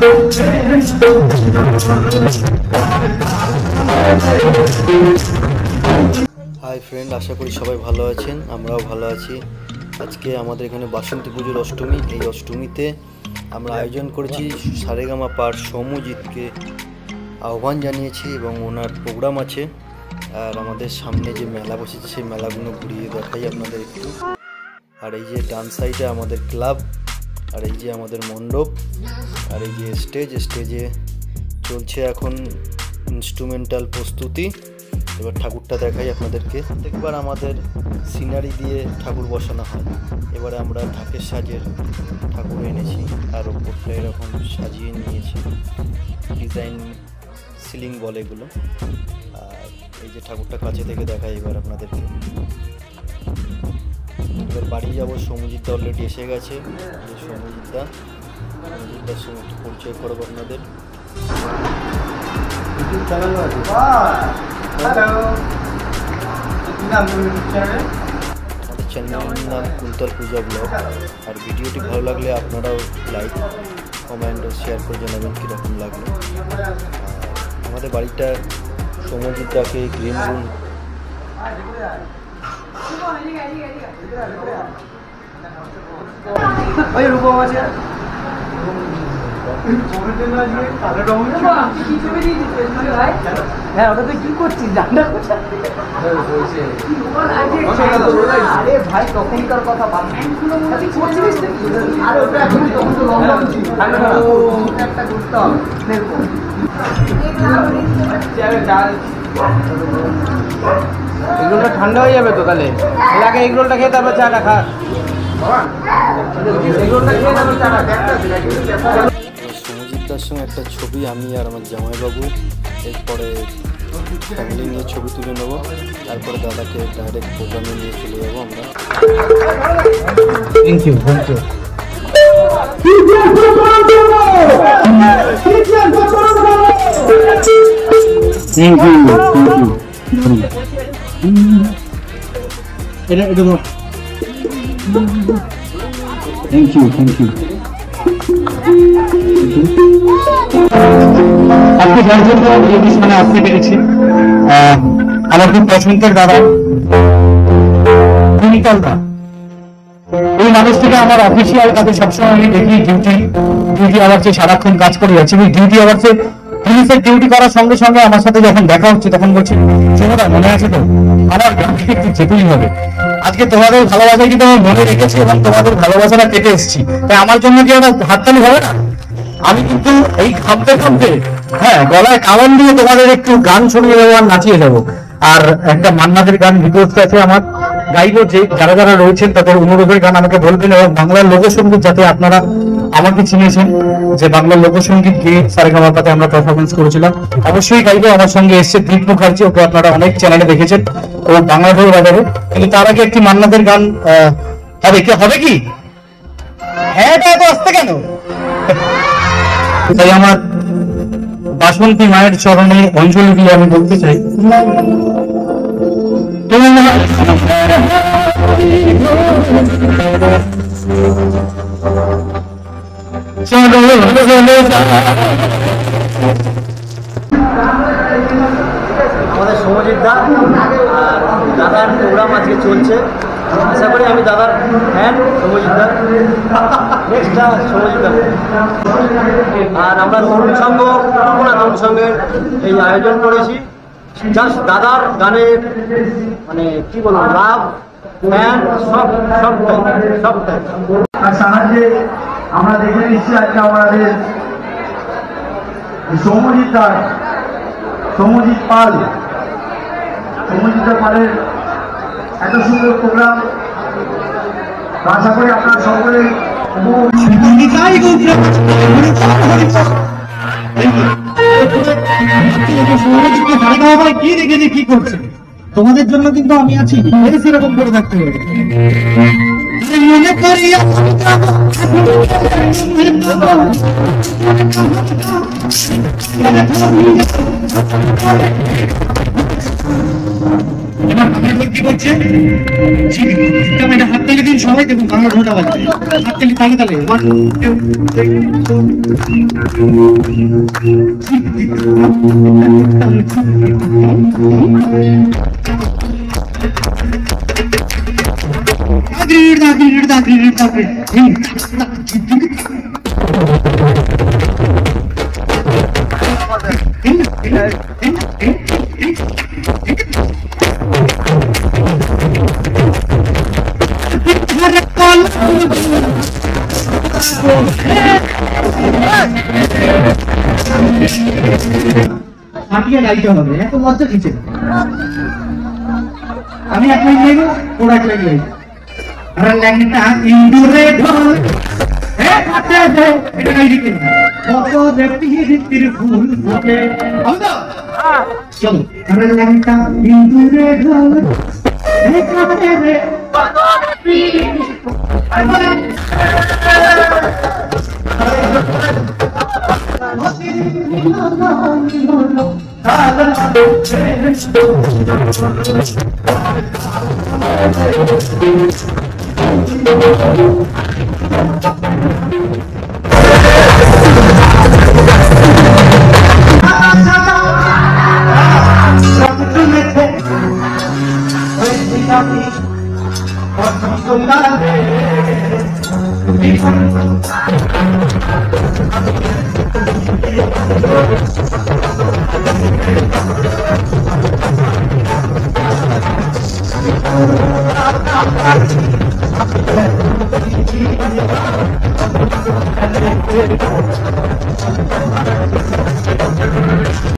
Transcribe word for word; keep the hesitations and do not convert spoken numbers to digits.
Hi friend, আশা করি সবাই ভালো আছেন। আমরাও ভালো আছি। আজকে আমাদের এখানে বাসন্তী পুজোর অষ্টমী। এই অষ্টমীতে আমরা আয়োজন করেছি সারেগামা পার সৌম্যজিৎকে আহ্বান জানিয়েছি এবং ওনার প্রোগ্রাম আছে। আর আমাদের সামনে যে মেলা বসেছে সেই মেলাগুলো ঘুরিয়ে দেখাই আপনাদের একটু। আর এই যে ডান সাইডে আমাদের ক্লাব, আর এই যে আমাদের মণ্ডপ, আর এই যে স্টেজ স্টেজে চলছে এখন ইনস্ট্রুমেন্টাল প্রস্তুতি। এবার ঠাকুরটা দেখাই আপনাদেরকে। প্রত্যেকবার আমাদের সিনারি দিয়ে ঠাকুর বসানো হয়, এবারে আমরা ঢাকের সাজের ঠাকুর এনেছি আর ওপরটা এরকম সাজিয়ে নিয়েছি। ডিজাইন সিলিং বলে এগুলো। আর এই যে ঠাকুরটা কাছে থেকে দেখাই এবার আপনাদেরকে। এবার বাড়ি যাবো। সৌম্যজিৎদা অলরেডি এসে গেছে। সৌম্যজিৎদা সৌম্যজিৎদার সঙ্গে একটু পরিচয় করবো আপনাদের। আমাদের চ্যানেলের নাম কুন্তল পূজা ব্লগ। আর ভিডিওটি ভালো লাগলে আপনারাও লাইক, কমেন্ট ও শেয়ার করে জানাবেন কীরকম লাগলো। আমাদের বাড়িটা সৌম্যজিৎদাকে গ্রিন রুম হ্যাঁ, ওটা তুই কি করছিস? জানা আরে ভাই, তখনকার কথা একটা করতাম। এগুলোটা ঠান্ডা হয়ে যাবে তো, তাহলে এর আগে এগুলোটা খেয়ে তারপর চাটা খা। সৌম্যজিৎদার সঙ্গে একটা ছবি আমি আর আমার জামাইবাবু, এরপরে ফ্যামিলি নিয়ে ছবি তুলে নেবো। তারপরে দাদাকে ডাইরেক্ট প্রোগ্রামে নিয়ে চলে যাবো আমরা। থ্যাংক ইউ থ্যাংক ইউ এটা এটা থ্যাংক ইউ থ্যাংক ইউ আজকে যার জন্য এই অনুষ্ঠানে আসতে পেরেছি আমার খুব পছন্দের দাদা কুনিকালদা। এই মানুষটিকে আমার অফিসিয়াল কাজে সবসময় আমি দেখি ডিউটি ডিউটি আওয়ার্সে সারাক্ষণ কাজ করে যাচ্ছি। আমি ডিউটি আওয়ার্সে পুলিশের ডিউটি করার সঙ্গে সঙ্গে আমার সাথে যখন দেখা হচ্ছে তখন বলছি, সৌম্যদা মনে আছে তো আমার গানকে একটু যেতেই হবে। আজকে তোমাদের ভালোবাসা কিন্তু আমি মনে রেখেছি এবং তোমাদের ভালোবাসাটা পেতে এসেছি। তাই আমার জন্য কি একটা হাততালি হবে না? আমি কিন্তু এই খামতে খামতে হ্যাঁ গলায় কামন দিয়ে তোমাদের একটু গান শুনিয়ে দেবো আর নাচিয়ে যাবো। আর একটা মান্নাদের গান রিকোয়েস্ট আছে আমার, গাইবো। যে যারা যারা রয়েছেন তাদের অনুরোধের গান আমাকে বলবেন। এবং বাংলার লোকসঙ্গীত যাতে আপনারা আমাকে চিনেছেন, যে বাংলার লোকসঙ্গীত গিয়ে সারেগামার পাতে আমরা পারফরমেন্স করেছিলাম, অবশ্যই গাইবো। আমার সঙ্গে এসছে দীপ মুখার্জি, ওকে আপনারা অনেক চ্যানেলে দেখেছেন, ও বাংলা ঢোল বাজাবে। কিন্তু তার আগে একটি মান্নাদের গান হবে। কি হবে? কি হ্যাঁ তো আসতে কেন? তাই আমার বাসন্তী মায়ের চরণে অঞ্জলি দিয়ে আমি বলতে চাই, আমাদের সৌম্যজিৎদা আর দাদার প্রোগ্রাম আজকে চলছে। আশা করি আমি দাদার ফ্যান সৌম্যজিৎদা। নেক্সট সৌম্যজিৎদা। আর আমরা তরুণ সংঘ না তরুণ সংঘের এই আয়োজন করেছি জাস্ট দাদার গানের মানে কি বলবো লাভ ফ্যান সব সবটাই সবটাই আর সাহায্যে আমরা দেখে নিচ্ছি আজকে আমাদের সৌম্যজিৎদা সৌম্যজিৎ পাল সৌম্যজিৎ পালের এত সুন্দর প্রোগ্রাম। আশা করি আপনারা সকলে কি দেখেছি কি করছে, তোমাদের জন্য কিন্তু আমি আছি। সেরকম করে থাকতে হবে। মনে করি এবার কি করছে? কেমন এটা হাত তালি দিন সবাই, দেখুন বাংলা ঢোটা বাজবে, হাত তালি তালে তালে ওয়ান দাগির দাগির দাগির দাগির হাঁটিয়ে গাইতে হবে, এত লজ্জা কিসের? আমি এক লাইন গাইবো, ওরা এক লাইন গাইবো। আরে ল্যাংটা ইন্দুরে ঢোল, হে কাটে দে, এটা গাই দিতে কত দেখতে হিতির ফুল ফোটে। আমদা চলো। আরে ল্যাংটা ইন্দুরে ঢোল, হে কাটে দে কত দেখতে